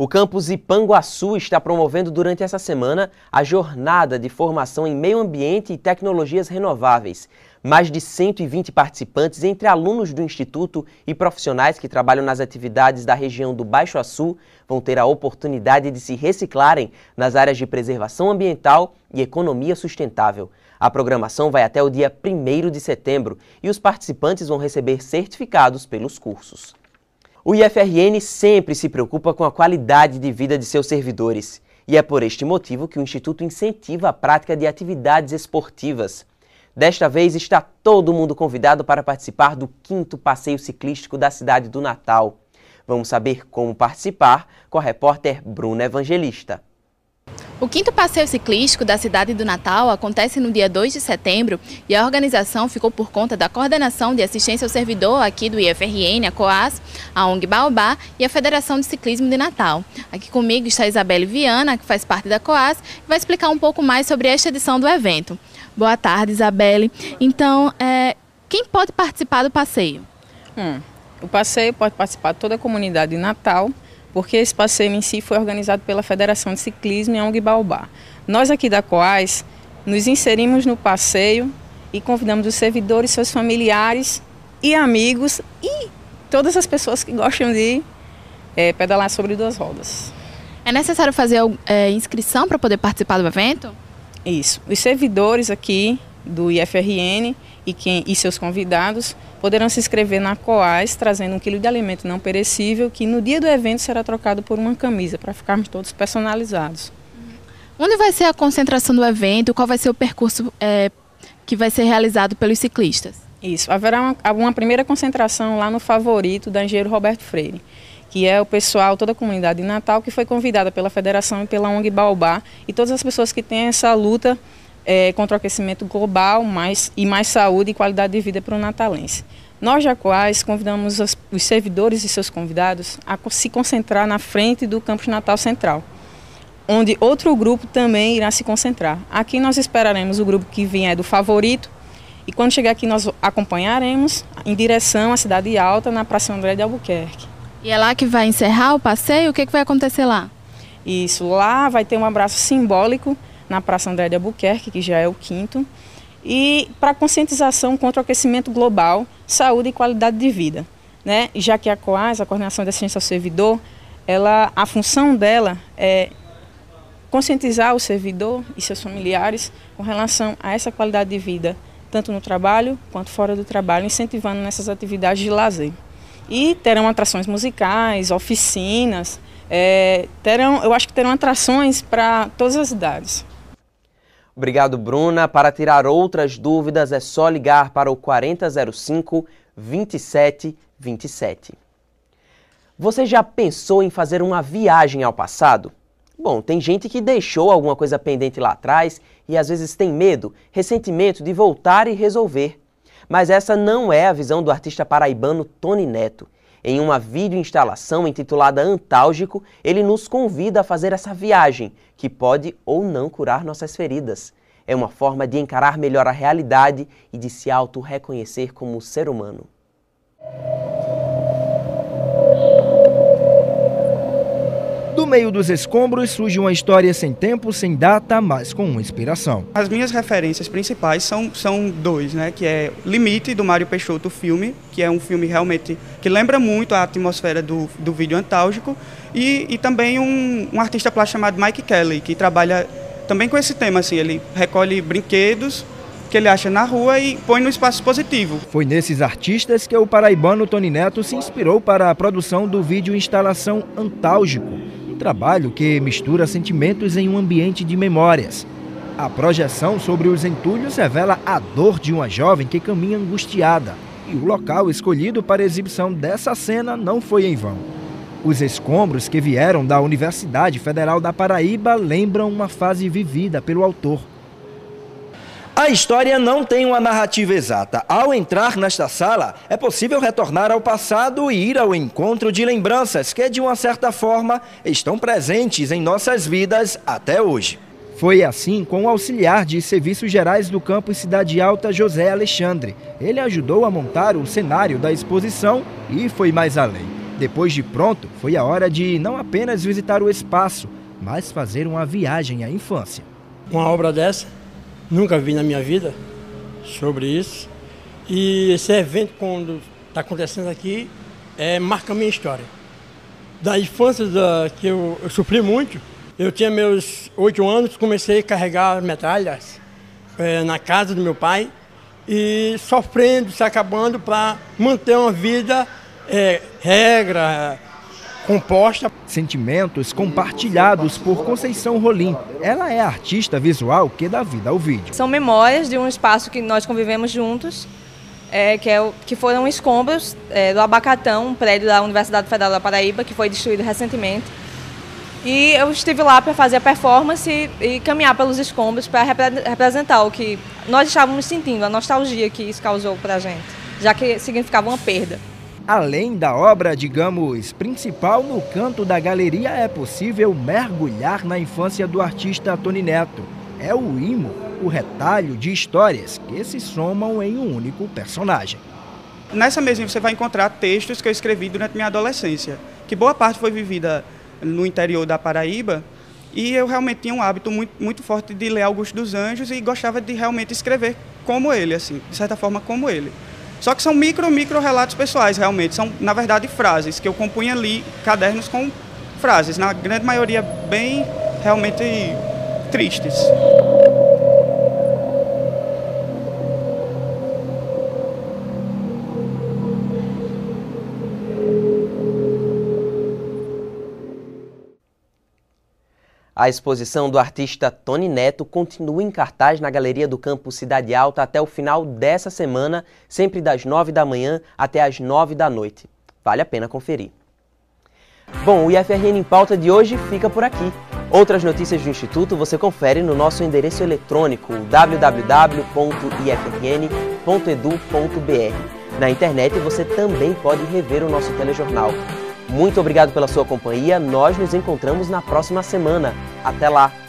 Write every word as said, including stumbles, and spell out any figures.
O campus Ipanguaçu está promovendo durante essa semana a jornada de formação em meio ambiente e tecnologias renováveis. Mais de cento e vinte participantes, entre alunos do Instituto e profissionais que trabalham nas atividades da região do Baixo Açu, vão ter a oportunidade de se reciclarem nas áreas de preservação ambiental e economia sustentável. A programação vai até o dia primeiro de setembro e os participantes vão receber certificados pelos cursos. O I F R N sempre se preocupa com a qualidade de vida de seus servidores. E é por este motivo que o Instituto incentiva a prática de atividades esportivas. Desta vez está todo mundo convidado para participar do quinto passeio ciclístico da cidade do Natal. Vamos saber como participar com a repórter Bruna Evangelista. O quinto passeio ciclístico da cidade do Natal acontece no dia dois de setembro e a organização ficou por conta da Coordenação de Assistência ao Servidor aqui do I F R N, a COAS, a ONG Baobá e a Federação de Ciclismo de Natal. Aqui comigo está a Isabelle Viana, que faz parte da COAS, e vai explicar um pouco mais sobre esta edição do evento. Boa tarde, Isabelle. Então, é, quem pode participar do passeio? Hum, o passeio pode participar toda a comunidade de Natal, porque esse passeio em si foi organizado pela Federação de Ciclismo e a ONG Baobá. Nós aqui da COAS nos inserimos no passeio e convidamos os servidores, seus familiares e amigos e todas as pessoas que gostam de é, pedalar sobre duas rodas. É necessário fazer é, inscrição para poder participar do evento? Isso. Os servidores aqui do I F R N e, quem, e seus convidados poderão se inscrever na COAS, trazendo um quilo de alimento não perecível, que no dia do evento será trocado por uma camisa, para ficarmos todos personalizados. Onde vai ser a concentração do evento? Qual vai ser o percurso é, que vai ser realizado pelos ciclistas? Isso, haverá uma, uma primeira concentração lá no Favorito da Engenheiro Roberto Freire, que é o pessoal, toda a comunidade de Natal, que foi convidada pela Federação e pela ONG Baobá, e todas as pessoas que têm essa luta É, contra o aquecimento global mais, e mais saúde e qualidade de vida para o natalense. Nós, da COAS, convidamos os, os servidores e seus convidados a se concentrar na frente do Campus Natal Central, onde outro grupo também irá se concentrar. Aqui nós esperaremos o grupo que vier do Favorito e quando chegar aqui nós acompanharemos em direção à Cidade Alta, na Praça André de Albuquerque. E é lá que vai encerrar o passeio? O que, que vai acontecer lá? Isso, lá vai ter um abraço simbólico na Praça André de Albuquerque, que já é o quinto, e para conscientização contra o aquecimento global, saúde e qualidade de vida, né? Já que a COAS, a Coordenação de Assistência ao Servidor, ela, a função dela é conscientizar o servidor e seus familiares com relação a essa qualidade de vida, tanto no trabalho quanto fora do trabalho, incentivando nessas atividades de lazer. E terão atrações musicais, oficinas, é, terão, eu acho que terão atrações para todas as idades. Obrigado, Bruna. Para tirar outras dúvidas é só ligar para o quarenta zero cinco, vinte e sete vinte e sete. Você já pensou em fazer uma viagem ao passado? Bom, tem gente que deixou alguma coisa pendente lá atrás e às vezes tem medo, ressentimento de voltar e resolver. Mas essa não é a visão do artista paraibano Tony Neto. Em uma videoinstalação intitulada Antálgico, ele nos convida a fazer essa viagem, que pode ou não curar nossas feridas. É uma forma de encarar melhor a realidade e de se auto-reconhecer como ser humano. Do meio dos escombros surge uma história sem tempo, sem data, mas com uma inspiração. As minhas referências principais são, são dois, né? Que é Limite, do Mário Peixoto, o filme, que é um filme realmente que lembra muito a atmosfera do, do vídeo antálgico, e, e também um, um artista plástico chamado Mike Kelly, que trabalha também com esse tema, assim, ele recolhe brinquedos que ele acha na rua e põe no espaço positivo. Foi nesses artistas que o paraibano Tony Neto se inspirou para a produção do vídeo instalação Antálgico, um trabalho que mistura sentimentos em um ambiente de memórias. A projeção sobre os entulhos revela a dor de uma jovem que caminha angustiada, e o local escolhido para a exibição dessa cena não foi em vão. Os escombros que vieram da Universidade Federal da Paraíba lembram uma fase vivida pelo autor. A história não tem uma narrativa exata. Ao entrar nesta sala, é possível retornar ao passado e ir ao encontro de lembranças que, de uma certa forma, estão presentes em nossas vidas até hoje. Foi assim com o auxiliar de Serviços Gerais do Campus Cidade Alta, José Alexandre. Ele ajudou a montar o cenário da exposição e foi mais além. Depois de pronto, foi a hora de não apenas visitar o espaço, mas fazer uma viagem à infância. Uma obra dessa, nunca vi na minha vida sobre isso. E esse evento, quando está acontecendo aqui, é, marca a minha história. Da infância da, que eu, eu sofri muito, eu tinha meus oito anos, comecei a carregar metralhas é, na casa do meu pai e sofrendo, se acabando para manter uma vida é, regra, composta. Sentimentos compartilhados por Conceição Rolim. Ela é a artista visual que dá vida ao vídeo. São memórias de um espaço que nós convivemos juntos, é, que, é o, que foram escombros é, do Abacatão, um prédio da Universidade Federal da Paraíba, que foi destruído recentemente. E eu estive lá para fazer a performance e, e caminhar pelos escombros para repre representar o que nós estávamos sentindo, a nostalgia que isso causou para a gente, já que significava uma perda. Além da obra, digamos, principal, no canto da galeria é possível mergulhar na infância do artista Tony Neto. É o imo, o retalho de histórias que se somam em um único personagem. Nessa mesinha você vai encontrar textos que eu escrevi durante minha adolescência, que boa parte foi vivida no interior da Paraíba, e eu realmente tinha um hábito muito, muito forte de ler Augusto dos Anjos e gostava de realmente escrever como ele, assim, de certa forma como ele. Só que são micro, micro relatos pessoais, realmente. São, na verdade, frases que eu compunha ali, cadernos com frases, na grande maioria bem, realmente, tristes. A exposição do artista Tony Neto continua em cartaz na Galeria do Campus Cidade Alta até o final dessa semana, sempre das nove da manhã até as nove da noite. Vale a pena conferir. Bom, o I F R N em Pauta de hoje fica por aqui. Outras notícias do Instituto você confere no nosso endereço eletrônico w w w ponto i f r n ponto e d u ponto b r. Na internet você também pode rever o nosso telejornal. Muito obrigado pela sua companhia, nós nos encontramos na próxima semana. Até lá!